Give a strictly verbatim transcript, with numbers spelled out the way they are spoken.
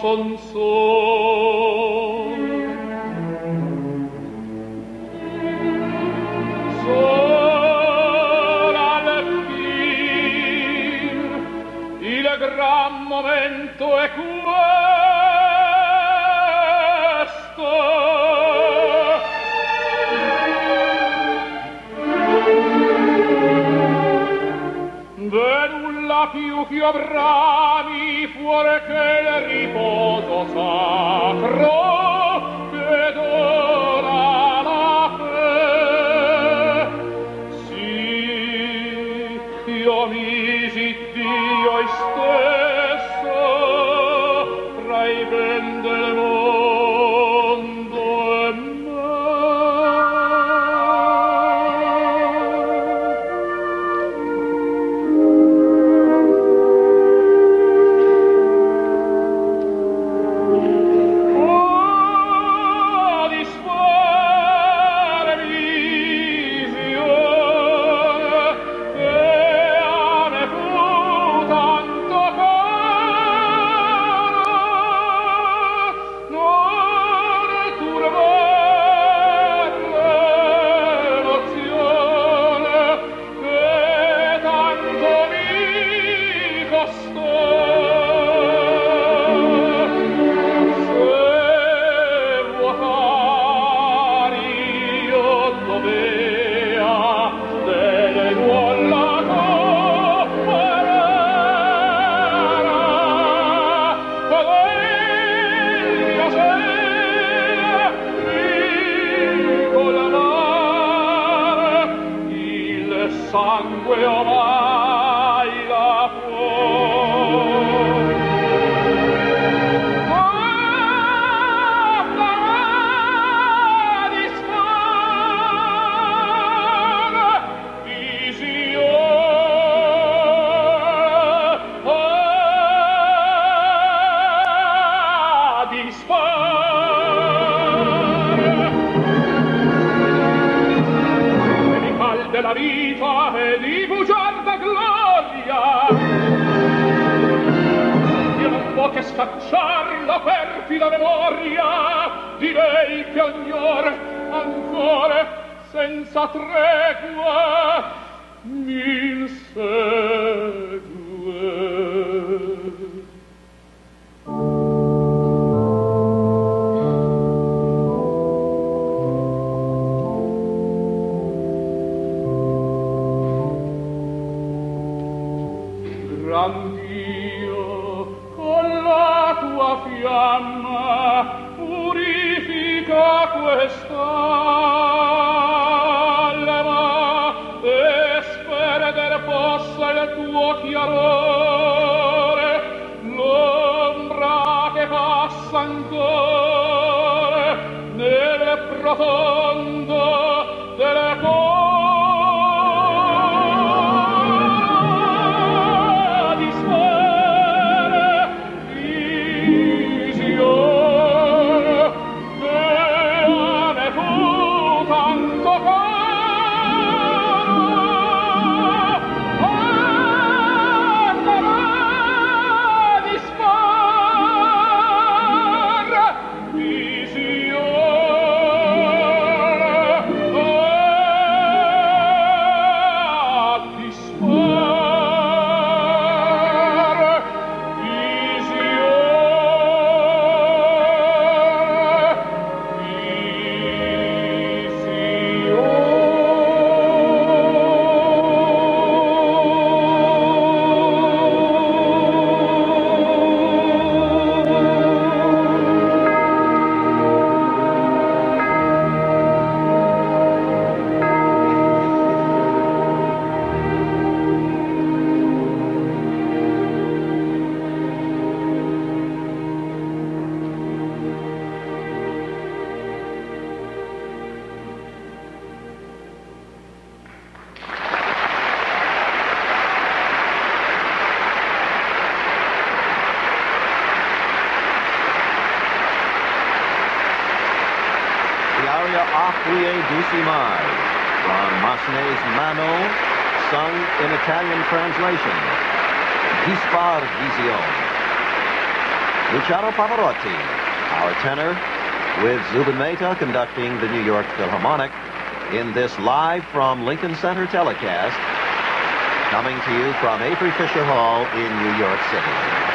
console. Sol al fin, il gran momento è questo. De nulla più che avrami fuori che il riposo sacro che dona la fe. Sì, io misi Dio stesso tra i ben del mondo e me. Sangue ormai la fuori. Ah, paradisfare, visione, paradisfare. E mi calde la vita e di bugiarda gloria, io non può che scacciar la perfida memoria di lei che ognor ancora senza tregua m'insegue. Gran Dio, con la tua fiamma purifica quest'alma e sperdere possa il tuo chiarore, l'ombra che passa ancora nel profondo delle cose. Quie Duci Mai, from Massenet's Manon, sung in Italian translation. Dispar Vision. Luciano Pavarotti, our tenor, with Zubin Mehta conducting the New York Philharmonic in this live from Lincoln Center telecast, coming to you from Avery Fisher Hall in New York City.